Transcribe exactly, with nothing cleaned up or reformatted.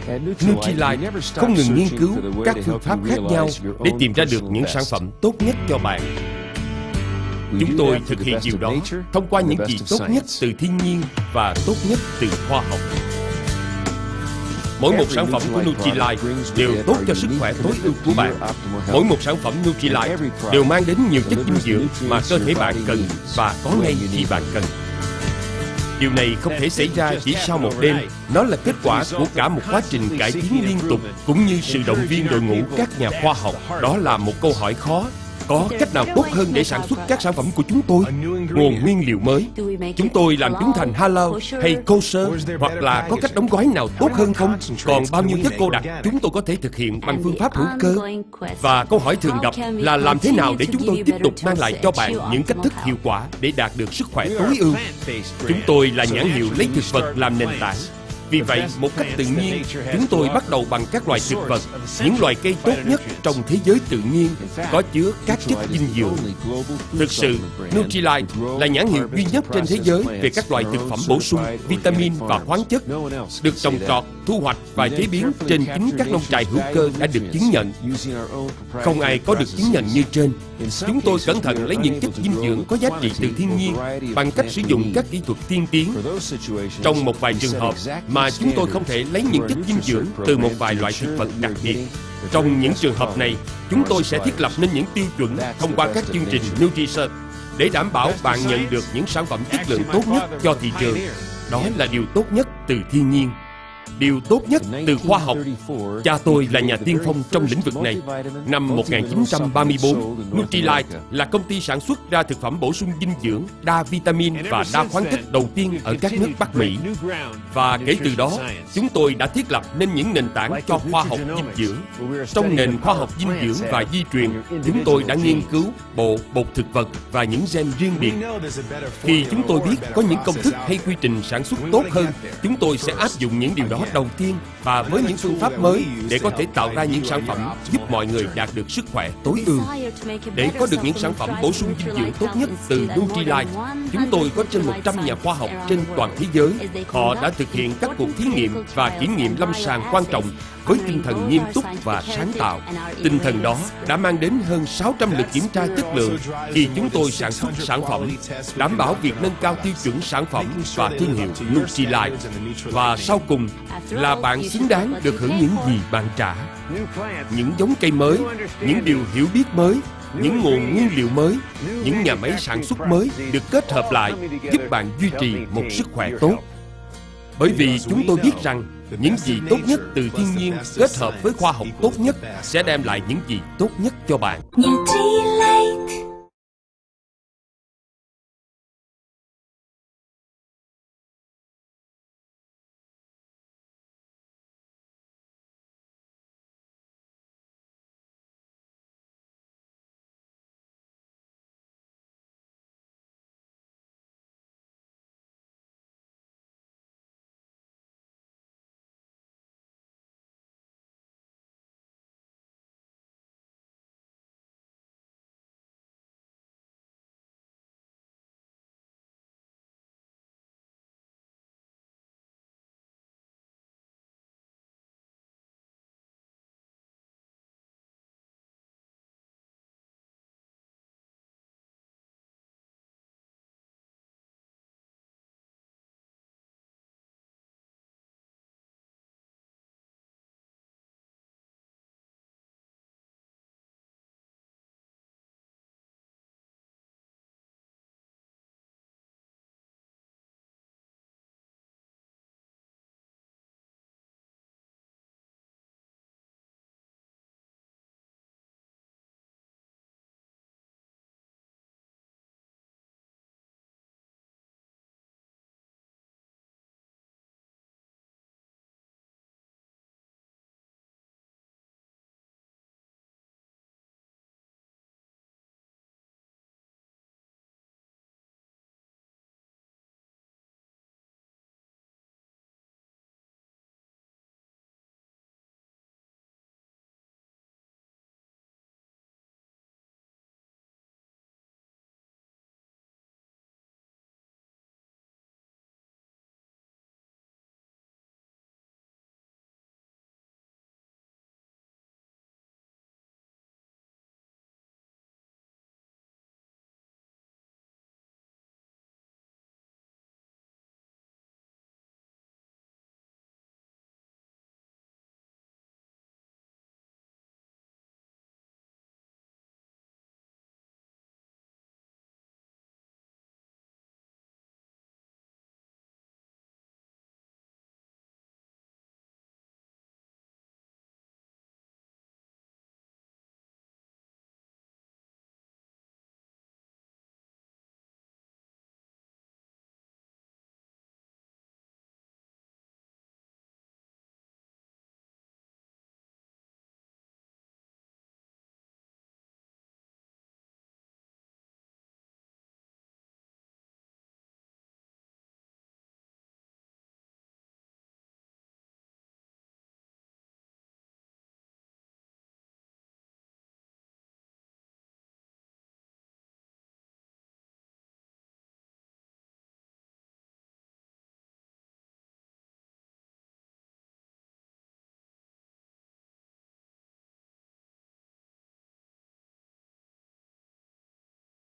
Nutrilite không ngừng nghiên cứu các phương pháp khác nhau để tìm ra được những sản phẩm tốt nhất cho bạn. Chúng tôi thực hiện điều đó thông qua những gì tốt nhất từ thiên nhiên và tốt nhất từ khoa học. Mỗi một sản phẩm của Nutrilite đều tốt cho sức khỏe tối ưu của bạn. Mỗi một sản phẩm Nutrilite đều mang đến nhiều chất dinh dưỡng mà cơ thể bạn cần và có ngay khi bạn cần. Điều này không thể xảy ra chỉ sau một đêm. Nó là kết quả của cả một quá trình cải tiến liên tục, cũng như sự động viên đội ngũ các nhà khoa học. Đó là một câu hỏi khó. Có cách nào tốt hơn để sản xuất các sản phẩm của chúng tôi? Nguồn nguyên liệu mới. Chúng tôi làm chúng thành halal hay kosher, hoặc là có cách đóng gói nào tốt hơn không? Còn bao nhiêu chất cô đặc chúng tôi có thể thực hiện bằng phương pháp hữu cơ? Và câu hỏi thường gặp là làm thế nào để chúng tôi tiếp tục mang lại cho bạn những cách thức hiệu quả để đạt được sức khỏe tối ưu? Chúng tôi là nhãn hiệu lấy thực vật làm nền tảng. Vì vậy, một cách tự nhiên, chúng tôi bắt đầu bằng các loài thực vật, những loài cây tốt nhất trong thế giới tự nhiên, có chứa các chất dinh dưỡng. Thực sự, Nutrilite là nhãn hiệu duy nhất trên thế giới về các loại thực phẩm bổ sung, vitamin và khoáng chất, được trồng trọt, thu hoạch và chế biến trên chính các nông trại hữu cơ đã được chứng nhận. Không ai có được chứng nhận như trên. Chúng tôi cẩn thận lấy những chất dinh dưỡng có giá trị từ thiên nhiên bằng cách sử dụng các kỹ thuật tiên tiến. Trong một vài trường hợp mà chúng tôi không thể lấy những chất dinh dưỡng từ một vài loại thực vật đặc biệt. Trong những trường hợp này, chúng tôi sẽ thiết lập nên những tiêu chuẩn thông qua các chương trình NutriSearch để đảm bảo bạn nhận được những sản phẩm chất lượng tốt nhất cho thị trường. Đó là điều tốt nhất từ thiên nhiên, điều tốt nhất từ khoa học. Cha tôi là nhà tiên phong trong lĩnh vực này. Năm một nghìn chín trăm ba mươi tư, Nutrilite là công ty sản xuất ra thực phẩm bổ sung dinh dưỡng, đa vitamin và đa khoáng chất đầu tiên ở các nước Bắc Mỹ. Và kể từ đó, chúng tôi đã thiết lập nên những nền tảng cho khoa học dinh dưỡng. Trong nền khoa học dinh dưỡng và di truyền, chúng tôi đã nghiên cứu bộ, bột thực vật và những gen riêng biệt. Khi chúng tôi biết có những công thức hay quy trình sản xuất tốt hơn, chúng tôi sẽ áp dụng những điều đó đầu tiên và với những phương pháp mới để có thể tạo ra những sản phẩm giúp mọi người đạt được sức khỏe tối ưu. Để có được những sản phẩm bổ sung dinh dưỡng tốt nhất từ Nutrilite, chúng tôi có trên một trăm nhà khoa học trên toàn thế giới. Họ đã thực hiện các cuộc thí nghiệm và kiểm nghiệm lâm sàng quan trọng với tinh thần nghiêm túc và sáng tạo. Tinh thần đó đã mang đến hơn sáu trăm lượt kiểm tra chất lượng khi chúng tôi sản xuất sản phẩm, đảm bảo việc nâng cao tiêu chuẩn sản phẩm và thương hiệu Nutrilite. Và sau cùng là bạn xứng đáng được hưởng những gì bạn trả. Những giống cây mới, những điều hiểu biết mới, những nguồn nguyên liệu mới, những nhà máy sản xuất mới được kết hợp lại giúp bạn duy trì một sức khỏe tốt. Bởi vì chúng tôi biết rằng những gì tốt nhất từ thiên nhiên kết hợp với khoa học tốt nhất sẽ đem lại những gì tốt nhất cho bạn.